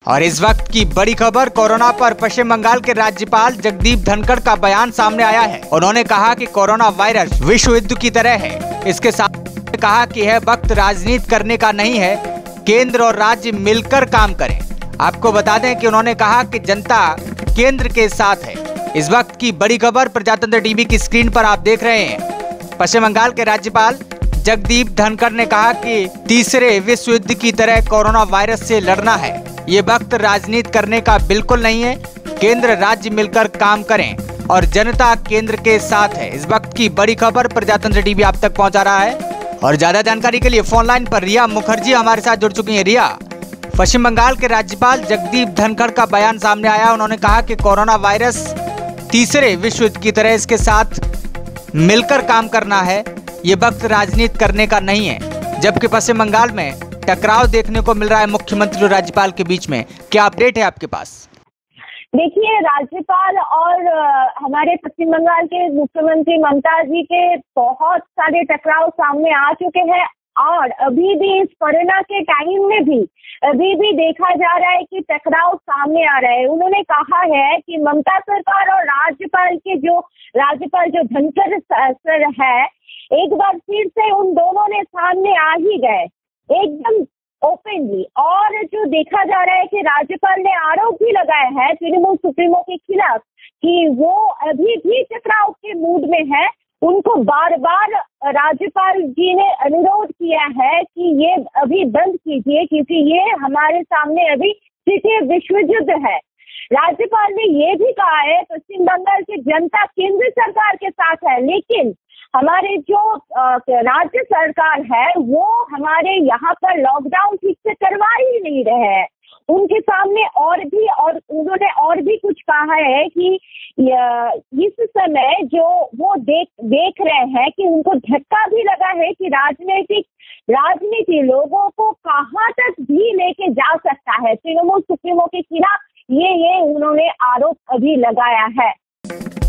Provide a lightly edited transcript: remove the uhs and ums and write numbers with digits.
और इस वक्त की बड़ी खबर, कोरोना पर पश्चिम बंगाल के राज्यपाल जगदीप धनखड़ का बयान सामने आया है। उन्होंने कहा कि कोरोना वायरस विश्व युद्ध की तरह है। इसके साथ कहा कि यह वक्त राजनीति करने का नहीं है, केंद्र और राज्य मिलकर काम करें। आपको बता दें कि उन्होंने कहा कि जनता केंद्र के साथ है। इस वक्त की बड़ी खबर प्रजातंत्र टीवी की स्क्रीन पर आप देख रहे हैं। पश्चिम बंगाल के राज्यपाल जगदीप धनखड़ ने कहा कि तीसरे विश्व युद्ध की तरह कोरोना वायरस से लड़ना है। ये वक्त राजनीति करने का बिल्कुल नहीं है, केंद्र राज्य मिलकर काम करें और जनता केंद्र के साथ है। इस वक्त की बड़ी खबर प्रजातंत्र टीवी आप तक पहुंचा रहा है। और ज्यादा जानकारी के लिए फोन लाइन पर रिया मुखर्जी हमारे साथ जुड़ चुकी हैं। रिया, पश्चिम बंगाल के राज्यपाल जगदीप धनखड़ का बयान सामने आया। उन्होंने कहा कि कोरोना वायरस तीसरे विश्व युद्ध की तरह इसके साथ मिलकर काम करना है, ये वक्त राजनीति करने का नहीं है। जबकि पश्चिम बंगाल में टकराव देखने को मिल रहा है मुख्यमंत्री और राज्यपाल के बीच में, क्या अपडेट है आपके पास? देखिए, राज्यपाल और हमारे पश्चिम बंगाल के मुख्यमंत्री ममता जी के बहुत सारे टकराव सामने आ चुके हैं और अभी भी इस कोरोना के टाइम में भी अभी भी देखा जा रहा है कि टकराव सामने आ रहा है। उन्होंने कहा है कि ममता सरकार और राज्यपाल जो धनखड़ सर है, एक बार फिर से उन दोनों ने सामने आ ही गए एकदम ओपनली। और जो देखा जा रहा है कि राज्यपाल ने आरोप भी लगाया है तृणमूल सुप्रीमो के खिलाफ कि वो अभी भी टकराव के मूड में है। उनको बार बार राज्यपाल जी ने अनुरोध किया है कि ये अभी बंद कीजिए क्योंकि ये हमारे सामने अभी तृतीय विश्व युद्ध है। राज्यपाल ने ये भी कहा है पश्चिम बंगाल की जनता केंद्र सरकार के साथ है, लेकिन हमारे जो राज्य सरकार है वो हमारे यहाँ पर लॉकडाउन ठीक से करवा ही नहीं रहे हैं। उनके सामने उन्होंने और भी कुछ कहा है कि इस समय जो वो देख रहे हैं कि उनको धक्का भी लगा है कि राजनीति लोगों को कहाँ तक भी लेके जा सकता है। तृणमूल सुप्रीमो के खिलाफ ये उन्होंने आरोप अभी लगाया है।